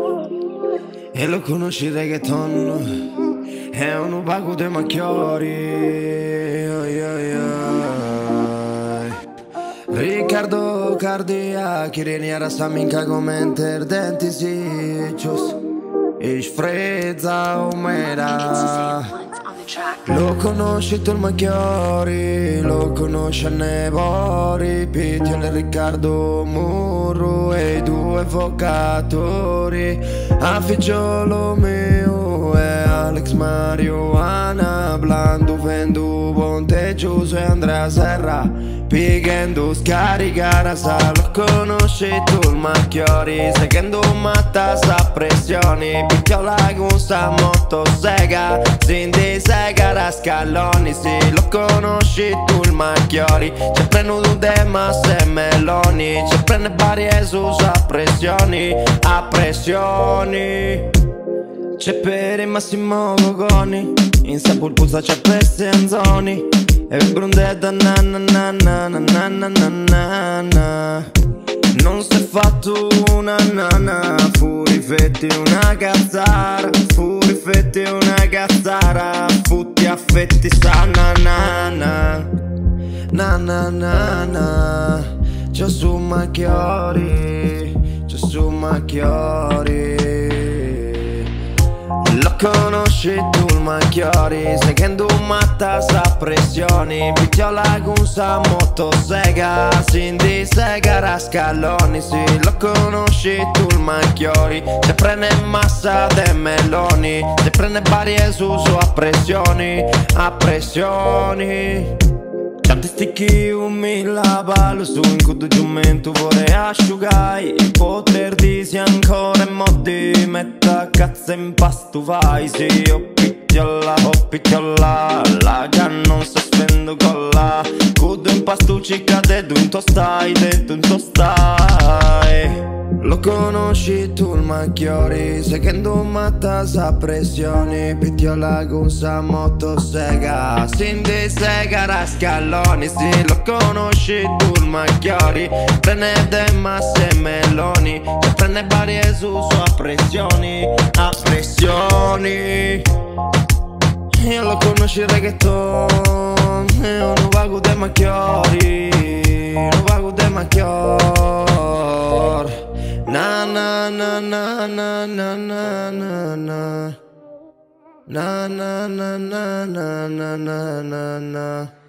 E lo conosci il reggaeton, è un vago dei macchiori. Oi, oi, oi. Riccardo Cardia, Kirenia Saminka commenter denti siccios. Ich frezza umera. Lo conosci tu il Macchiori, lo conosce Nevori, Pitione Riccardo Murru e i due avvocatori, a Figliolo mio e Alex Marijuana, Blando Vendu Bonte Giuso e Andrea Serra, Pigendo scaricare sa, lo conosci tu il Macchiori, seguendo matta sa pressioni, Picchiola gusta molto sega, Cindy sega da scaloni, sì, lo conosci tu il Macchiori, ci prendo de masse meloni, ci prende varie su a pressioni, a pressioni. C'è per il Massimo Gogoni, in Sapulpusa c'è Pessenzoni, e il Brundetta na na na na na na na na na. Non si è fatto una nana, furi fetti una cazzara, furi fetti una cazzara, futti affetti sta na na na na na na na. C'ho su Macchiori, c'ho su Macchiori. Lo conosci tu il Macchiori, seguendo matta sa pressioni, Picchiola gunsa motosega, Cindy sega da scaloni, sì, lo conosci tu il Macchiori, se prende massa de meloni, se prende varie su a pressioni, a pressioni. Tanti sticchi umila ballo su in cui giumento vorrei asciugai, il poter di si ancora in modi, metta cazzo in pasto vai, sì, oh picchiola, la gan non si spendo con la, cudo in pasto ci cade dunto stai, dunto stai. Lo conosci tu il Macchiori, seguendo matta sa pressioni, Picchiola gunsa motosega, Cindy sega da scaloni, sì, lo conosci tu il Macchiori, prende de masse meloni, e prende varie su a pressioni, a pressioni. E lo conosci il reggaeton, è un vago dei Macchiori, un vago dei Macchiori. Na na na na na na na na na na na na na na na na.